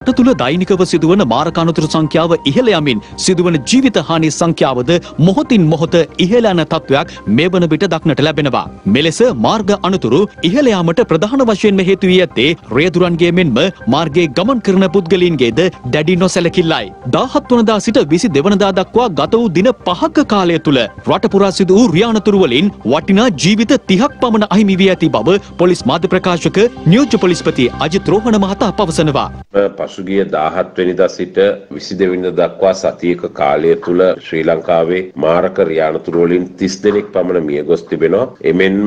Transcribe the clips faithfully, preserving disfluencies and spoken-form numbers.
තුළ දෛනිකව සිදුවන මාරක අනතුරු සංඛ්‍යාව ඉහළ යමින් සිදුවන ජීවිත හානි සංඛ්‍යාවද මොහොතින් මොහොත ඉහළ යන තත්ත්වයක් මේ වන විට දක්නට ලැබෙනවා. මෙලෙස මාර්ග අනතුරු ඉහළ යාමට ප්‍රධාන වශයෙන්ම හේතු වී ඇත්තේ රේදුරන්ගේ මෙන්ම මාර්ගයේ ගමන් කරන පුද්ගලයින්ගේද දැඩි නොසැලකිල්ලයි. දාහත් වනදා සිට විසි දෙවනදා දක්වා ගත වූ දින පහක කාලය තුළ රට පුරා සිදු වූ රියානතුරු වලින් වටිනා ජීවිත තිහක් පමණ අහිමි වී ඇති බව පොලිස් මාධ්‍ය ප්‍රකාශක නියෝජ්‍ය පොලිස්පති අජිත් රෝහණ මහතා පවසනවා. පසුගිය දාහත් වෙනිදා සිට විසි දෙවනිදා දක්වා සතියක කාලය තුල ශ්‍රී ලංකාවේ මාරක රියානතුරු වලින් තිස් දෙනෙක් පමණ මිය ගොස් තිබෙනවා. එමෙන්ම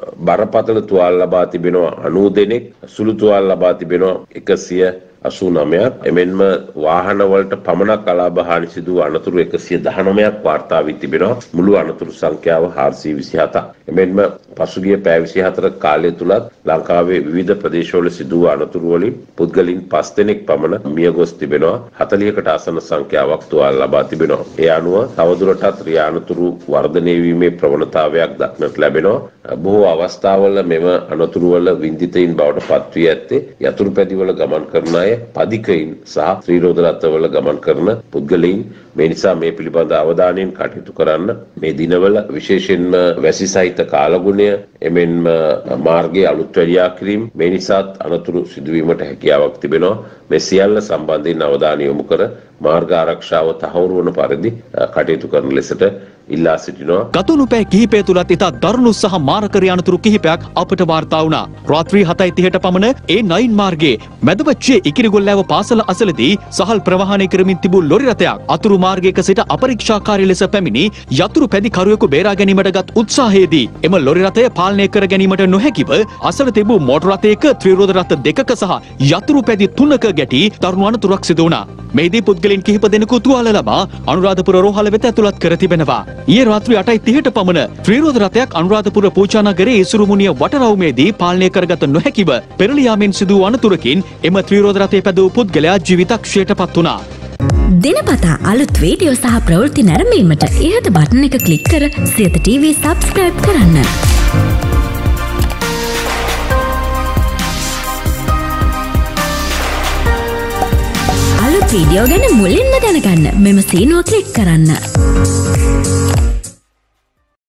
බරපතල තුවාල ලබා තිබෙනවා අනූ දෙනෙක්, සුළු තුවාල ලබා තිබෙනවා එකසිය අසූ නවයක්. එමෙන්ම වාහන වලට පමණක් අලාභ හානි සිදු වූ අනතුරු එකසිය දහනවයක් වාර්තා වී තිබෙනවා. මුළු අනතුරු සංඛ්‍යාව හාරසිය විසිහතක්. එමෙන්ම පසුගිය පැය විසිහතර කාලය තුලත් ලංකාවේ විවිධ ප්‍රදේශවල සිදු වූ අනතුරු වලින් පුද්ගලයන් පස් දෙනෙක් පමණ මිය ගොස් තිබෙනවා. හතළිහකට ආසන්න සංඛ්‍යාවක් තුවාල ලබා තිබෙනවා. ඒ අනුව තවදුරටත් රියානතුරු වර්ධනය වීමේ ප්‍රවණතාවයක් දක්නට ලැබෙනවා. බොහෝ අවස්ථාවල මෙම අනතුරු වල වින්දිතයින් බවට පත් වී ඇත්තේ යතුරු පැදිවල ගමන් කරන අය, පදිකයින් සහ ත්‍රිරෝද රථවල ගමන් කරන පුද්ගලයින්. මේ නිසා මේ පිළිබඳ අවධානයෙන් කටයුතු කරන්න. මේ දිනවල විශේෂයෙන්ම වැසි සහිත කාලගුණය, එමෙන්ම මාර්ගයේ අලුත් වැඩියා කිරීම, මේ නිසාත් අනතුරු සිදුවීමට හැකියාවක් තිබෙනවා. මේ සියල්ල සම්බන්ධයෙන් අවධානය යොමු කර මාර්ග ආරක්ෂාව තහවුරු වන පරිදි කටයුතු කරන ලෙසට ඉල්ලා සිටිනවා. ගතවුණු පැය කිහිපය තුලත් ඉතා දරුණු සහ මාරක රියානතුරු කිහිපයක් අපට වාර්තා වුණා. රාත්‍රී හතයි තිහට පමණ ඒ නයින් මාර්ගයේ මැදවච්චේ ඉකිරිගොල්ලෑව පාසල අසලදී සහල් ප්‍රවාහනය කරමින් තිබූ ලොරි රථයක් අතුරු මාර්ගයක සිට අපරීක්ෂාකාරී ලෙස පැමිණි යතුරු පැදි කරුවෙකු බේරා ගැනීමට ගත් උත්සාහයේදී එම ලොරි රථය පාලනය කර ගැනීමට නොහැකිව අසල තිබූ මෝටර රථයක ත්‍රිරෝද රථ දෙකක සහ යතුරු පැදි තුනක ගැටි දරුණු අනතුරක් සිදු වුණා. මෙහිදී පුද්ගලයන් කිහිප දෙනෙකු තුවාල ලබා අනුරාධපුර රෝහල වෙත ඇතුළත් කර තිබෙනවා. ඊයේ රාත්‍රී අටයි තිහට පමණ ත්‍රිරෝද රථයක් අනුරාධපුර පූජානගරයේ ඉසුරුමුණිය වටරවුමේදී පාලනය කරගත නොහැකිව පෙරළී යාමෙන් සිදු වූ අනතුරකින් එම ත්‍රිරෝද රථයේ පැදවූ පුද්ගලයා ජීවිතක්ෂයට පත් වුණා. දිනපතා අලුත් වීඩියෝ සහ ප්‍රවෘත්ති නැරඹීමට ඉහත බටන් එක ක්ලික් කර සියත ටීවී සබ්ස්ක්‍රයිබ් කරන්න. අලුත් වීඩියෝ ගැන මුලින්ම දැනගන්න මෙම සීනුව ක්ලික් කරන්න.